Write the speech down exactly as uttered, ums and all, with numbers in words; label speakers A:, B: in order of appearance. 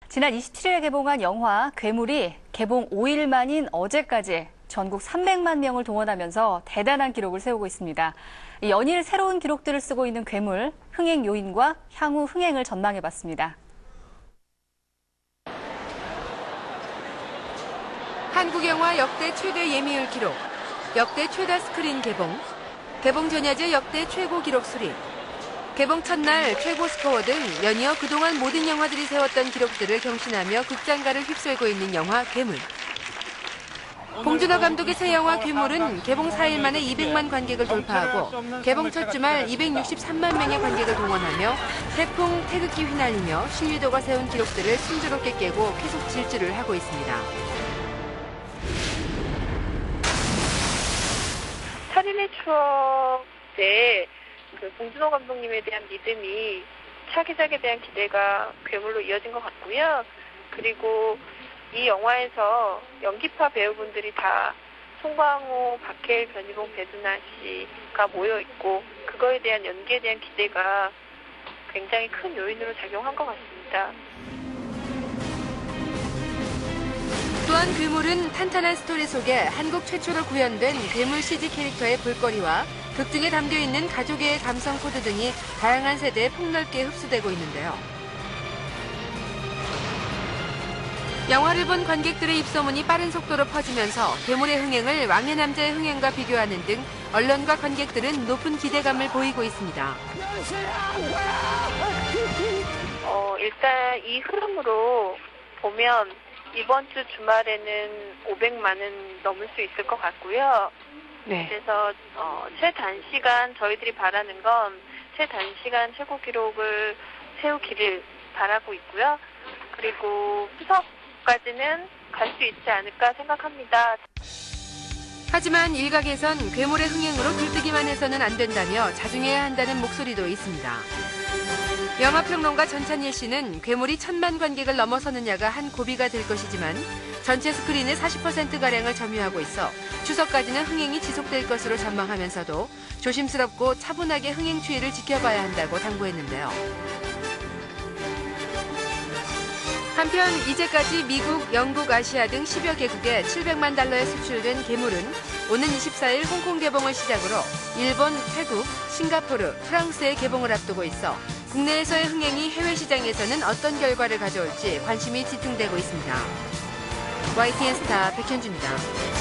A: 지난 이십칠일에 개봉한 영화 괴물이 개봉 오 일 만인 어제까지 전국 삼백만 명을 동원하면서 대단한 기록을 세우고 있습니다. 연일 새로운 기록들을 쓰고 있는 괴물, 흥행 요인과 향후 흥행을 전망해봤습니다.
B: 한국 영화 역대 최대 예매율 기록, 역대 최다 스크린 개봉, 개봉 전야제 역대 최고 기록 수립, 개봉 첫날 최고 스코어 등 연이어 그동안 모든 영화들이 세웠던 기록들을 경신하며 극장가를 휩쓸고 있는 영화 괴물. 봉준호 감독의 새 영화 괴물은 개봉 사 일 만에 이백만 관객을 돌파하고 개봉 첫 주말 이백육십삼만 명의 관객을 동원하며 태풍, 태극기 휘날리며 신유도가 세운 기록들을 순조롭게 깨고 계속 질주를 하고 있습니다.
C: 살인의 추억에 그 봉준호 감독님에 대한 믿음이 차기작에 대한 기대가 괴물로 이어진 것 같고요. 그리고 이 영화에서 연기파 배우분들이 다 송강호, 박해일, 변희봉, 배두나 씨가 모여있고 그거에 대한 연기에 대한 기대가 굉장히 큰 요인으로 작용한 것 같습니다.
B: 또한 괴물은 탄탄한 스토리 속에 한국 최초로 구현된 괴물 씨지 캐릭터의 볼거리와 극 중에 담겨있는 가족의 감성 코드 등이 다양한 세대에 폭넓게 흡수되고 있는데요. 영화를 본 관객들의 입소문이 빠른 속도로 퍼지면서 괴물의 흥행을 왕의 남자의 흥행과 비교하는 등 언론과 관객들은 높은 기대감을 보이고 있습니다.
C: 어, 일단 이 흐름으로 보면 이번 주 주말에는 오백만은 넘을 수 있을 것 같고요. 네. 그래서 어, 최단시간 저희들이 바라는 건 최단시간 최고 기록을 세우기를 바라고 있고요. 그리고 추석까지는 갈 수 있지 않을까 생각합니다.
B: 하지만 일각에선 괴물의 흥행으로 들뜨기만 해서는 안 된다며 자중해야 한다는 목소리도 있습니다. 영화평론가 전찬일 씨는 괴물이 천만 관객을 넘어서느냐가 한 고비가 될 것이지만 전체 스크린의 사십 퍼센트가량을 점유하고 있어 추석까지는 흥행이 지속될 것으로 전망하면서도 조심스럽고 차분하게 흥행 추이를 지켜봐야 한다고 당부했는데요. 한편 이제까지 미국, 영국, 아시아 등 십여 개국에 칠백만 달러에 수출된 괴물은 오는 이십사일 홍콩 개봉을 시작으로 일본, 태국, 싱가포르, 프랑스의 개봉을 앞두고 있어 국내에서의 흥행이 해외 시장에서는 어떤 결과를 가져올지 관심이 집중되고 있습니다. 와이티엔 스타 백현주입니다.